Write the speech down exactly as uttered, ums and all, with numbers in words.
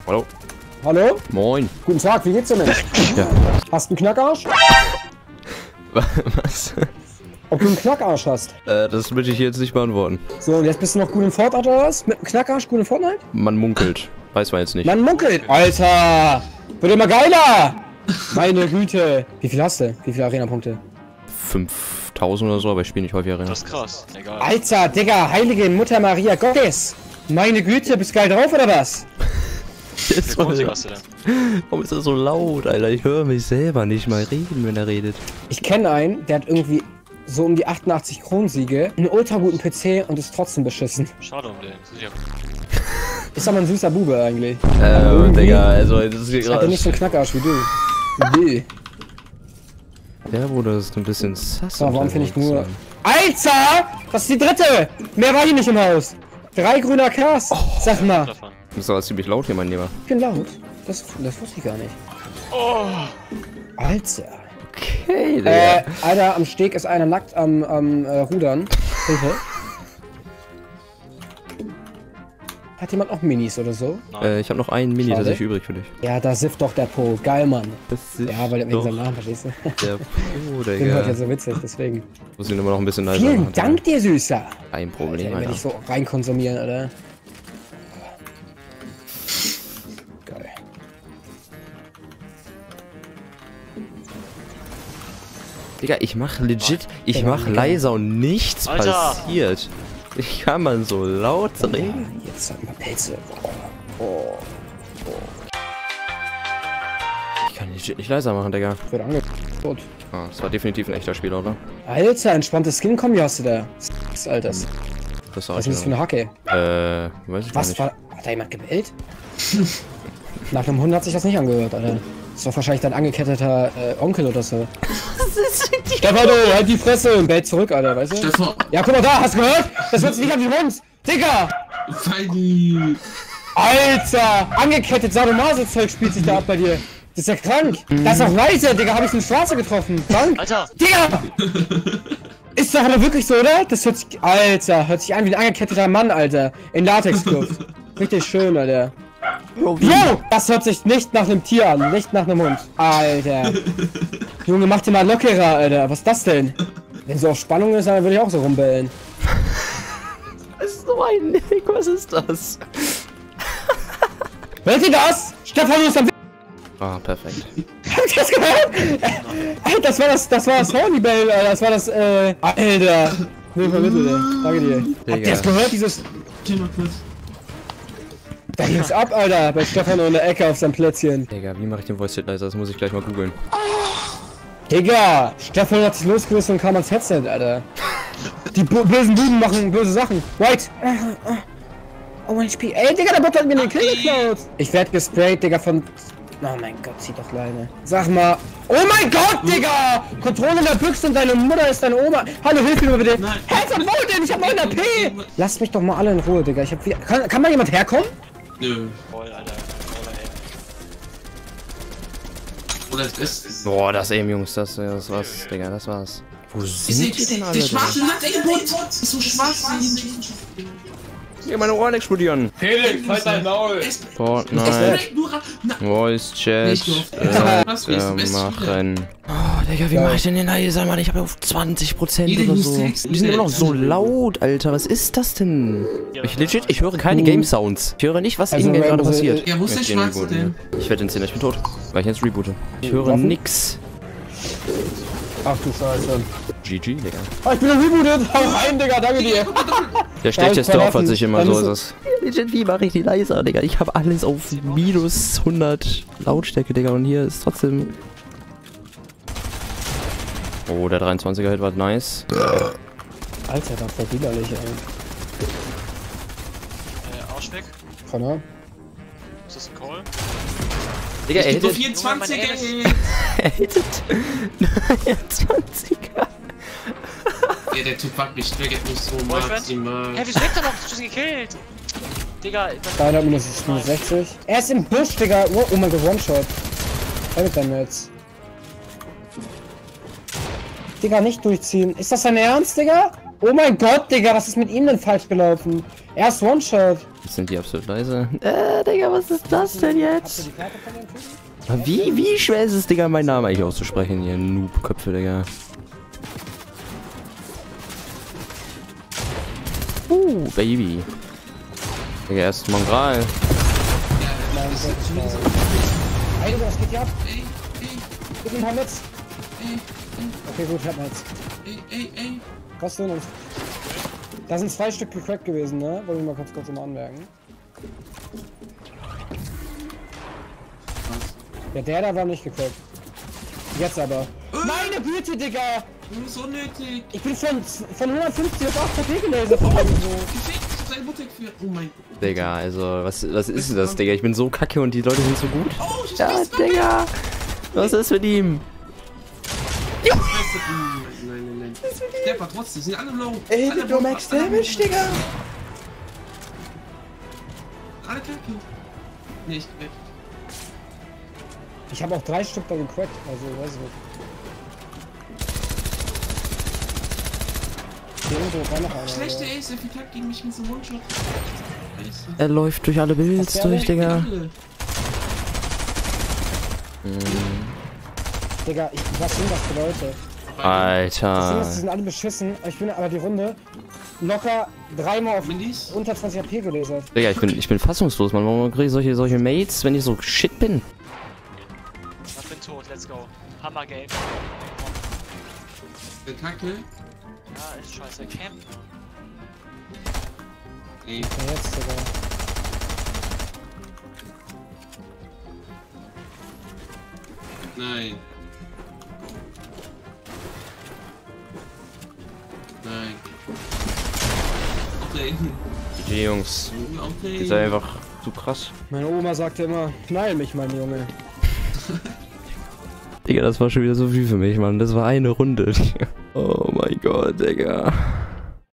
Hallo. Hallo? Moin. Guten Tag, wie geht's dir, Mensch? Ja. Hast du einen Knackarsch? Was? Ob du einen Knackarsch hast? Äh, das möchte ich jetzt nicht beantworten. So, und jetzt bist du noch gut in Fortnite oder was? Mit einem Knackarsch gut in Fortnite? Man munkelt. Weiß man jetzt nicht. Man munkelt! Alter! Wird immer geiler! Meine Güte! Wie viel hast du? Wie viele Arena-Punkte? fünftausend oder so, aber ich spiele nicht häufig Arena. Das ist krass. Egal. Alter, Digga, heilige Mutter Maria Gottes! Meine Güte, bist geil drauf oder was? Jetzt Wie mal, viel hast du denn? warum ist das so laut, Alter? Ich höre mich selber nicht mal reden, wenn er redet. Ich kenne einen, der hat irgendwie so um die achtundachtzig Kronsiege, einen ultra guten P C und ist trotzdem beschissen. Schade um den. Das ist ja Ist aber ein süßer Bube eigentlich. Äh, Digga, also das ist hier Hat er gerade... nicht so einen Knackarsch wie du. Nee. Der wurde ist ein bisschen sass. So, warum finde ich nur... Alter! Das ist die dritte! Mehr war hier nicht im Haus. Drei grüne A Ks. Oh, sag mal. davon. Das ist aber ziemlich laut hier, mein Lieber. Ich bin laut. Das, das wusste ich gar nicht. Oh. Alter. Okay, Digga. Äh, Alter, am Steg ist einer nackt am, am äh, Rudern. Hilfe. Hat jemand noch Minis oder so? Äh, ich habe noch einen Mini Schade. tatsächlich übrig für dich. Ja, da sifft doch der Po. Geil, Mann. Das ist Ja, weil er wegen seinem Namen, verstehst du? der Po, Den hört ja Digga. so witzig, deswegen. Muss ihn immer noch ein bisschen leiser Vielen machen. Dank dir, Süßer. Kein Alter, Problem, den werde Alter. ich so rein konsumieren, oder? Geil. Digga, ich mach legit, ich Digga, mach Digga. leiser und nichts Alter. passiert. Ich kann man so laut reden. Ja, jetzt hat man Pelze. Oh, Ich kann legit nicht leiser machen, Digga. wird angeguckt. Ah, das war definitiv ein echter Spieler, oder? Alter, entspanntes Skin-Kombi hast du da. Das Alters. Das war Was ist das für eine Hacke? Äh, weiß ich gar Was nicht. war. Hat da jemand gebellt? Nach einem Hund hat sich das nicht angehört, Alter. Das war wahrscheinlich dein angeketteter äh, Onkel oder so. Stefano, halt die Fresse und bellt zurück, Alter, weißt du? Stefan, Ja, guck mal da, hast du gehört? Das hört sich nicht an wie Hund! Digga! Feini! Alter! Angekettet, Sadomaso-Zeug spielt sich da ab bei dir. Das ist ja krank. Das ist auch leise, Digga, hab ich eine Straße getroffen. Krank? Alter! Digga! Ist doch aber wirklich so, oder? Das hört sich. Alter, hört sich an wie ein angeketteter Mann, Alter. In Latexkluft. Richtig schön, Alter. Jo! Das hört sich nicht nach einem Tier an, nicht nach einem Hund. Alter. Junge, mach dir mal lockerer, Alter. Was ist das denn? Wenn so auf Spannung ist, dann würde ich auch so rumbellen. Was ist so ein Nick? Was ist das? Hört ihr das? Stefan ist am. Ah, perfekt. Habt ihr das gehört? Alter, das war das, das war das Hornybell, Alter. Das war das, äh. Alter. Nee, vermittelt, ey. Danke dir. Habt ihr das gehört, dieses. Geh mal kurz. Da ging's ab, Alter. Bei Stefan in der Ecke auf seinem Plätzchen. Digga, wie mache ich den Voice Chat leiser? Das muss ich gleich mal googeln. Digga, Stefan hat sich losgelöst und kam ans Headset, Alter. Die bo bösen Buben machen böse Sachen. White. Oh mein H P. Ey, Digga, der Bot hat mir den Kill geklaut. Ich werd gesprayt, Digga, von... Oh mein Gott, zieh doch Leine. Sag mal. Oh mein Gott, Digga! Kontrolle in der Büchse und deine Mutter ist deine Oma. Hallo, hilf mir mal bitte. Nein. Hä, von wo denn? Ich hab neun A P. Lasst mich doch mal alle in Ruhe, Digga. Ich hab wieder... Kann, kann mal jemand herkommen? Nö. Voll, Alter. Voll, ey. Oder ist es? Boah, das Aim, Jungs, das, das war's, Digga, das war's. Wo sind die denn alle? Der schwarze Latte-Bot ist so schwarz. Hier, meine Ohren explodieren. Felix, halt dein Maul! Fortnite, Voice Chat, Nicht so. äh, Was willst du? äh, Bist du machen. Oh, Digga, wie mach ich denn den leiser, Mann? Ich habe auf zwanzig Prozent Jeder oder muss so. Text, Die sind immer noch so jeder. laut, Alter. Was ist das denn? Ich legit, ich höre keine Game Sounds. Ich höre nicht, was Also, in Game gerade Rainbow- passiert. Ja, wo ist Ich der werd den Schwarze rebooten. Ich werde den Zehner, ich bin tot. Weil ich jetzt reboote. Ich höre Waffen? nix. Ach du Scheiße. G G, Digga. Oh, ich bin rebootet. Hau rein, Digga. Danke dir. Der schlechteste verlassen. opfert sich immer, Dann so ist ist es. Legit, wie mache ich die leiser, Digga? Ich habe alles auf minus hundert Lautstärke, Digga. Und hier ist trotzdem... Oh, der dreiundzwanziger Hit war nice. Alter, das war widerlich, ey. Äh, Arsch weg. Connor? Ist das ein Call? Digga, er Ich geb nur hittet... vierundzwanzig, Junge, mein ey. Er hittet... neunundzwanziger. Ja, der Typ packt mich, triggert mich so Boyfriend? maximal. Hä, wieso lebt er noch? Du hast ihn gekillt! Digga, Deiner minus sechzig. Er ist im Busch, Digga. Oh, oh mein Gott, One-Shot. Er mit deinem Netz. Digga, nicht durchziehen. Ist das dein Ernst, Digga? Oh mein Gott, Digga, was ist mit ihm denn falsch gelaufen? Erst One-Shot. Jetzt sind die absolut leise. Äh, Digga, was ist das denn Hast du jetzt? die Karte von dem Typen? Aber Wie, wie schwer ist es, Digga, meinen Namen eigentlich auszusprechen? Ihr Noob-Köpfe, Digga. Uh, Baby. Digga, erst Mangral. Ja, das ist schon wieder so. Ey, Digga, was geht hier ab? Ey, ey, Gib mir ein paar Netz. ey, Okay, gut, ich hab Netz. ey, ey, ey. Was denn? Da sind zwei Stück gecrackt gewesen, ne? Wollte ich mal kurz kurz mal anmerken. Was? Ja, der da war nicht gecrackt. Jetzt aber. Meine Güte, Digga! Du bist unnötig. Ich bin von, von hundertfünfzig auf achtzig P gelasert von irgendwo. Gefickt, deine Mutter für. Oh mein Gott. Digga, also, was, was ist denn das, Digga? Ich bin so kacke und die Leute sind so gut. Oh, ich Ja, weiß Digga! Was ist mit ihm? Nein, nein, nein. Der war trotzdem, sind alle low. Ey, alle mit nur low, Max alle Damage, low. Digga! Alle kacke. Nee, ich weg. Ich habe auch drei Stück da gecrackt, also weiß ich nicht. Hier irgendwo war noch einer. Schlechte oder? Ace, der verkackt gegen mich mit so einem One-Shot. Scheiße. Er läuft durch alle Builds Was der durch, denn? Digga. Alle. Digga, ich, was sind das für Leute? Das Ding Alter. ist, die sind alle beschissen. Ich bin aber die Runde locker dreimal auf Mindis? unter zwanzig A P gelasert. Digga, ich bin, ich bin fassungslos, man. Warum kriege ich solche, solche Mates, wenn ich so shit bin? Ich bin tot, let's go. Hammer Game. Der Kacke. Ja, ist scheiße. Camp. Ey, Ja, jetzt, Digga. nein. Nein. Okay. G G, Jungs. Okay. Ist einfach zu krass. Meine Oma sagte immer, knall mich, mein Junge. Digga, das war schon wieder so viel für mich, Mann. Das war eine Runde. Oh mein Gott, Digga.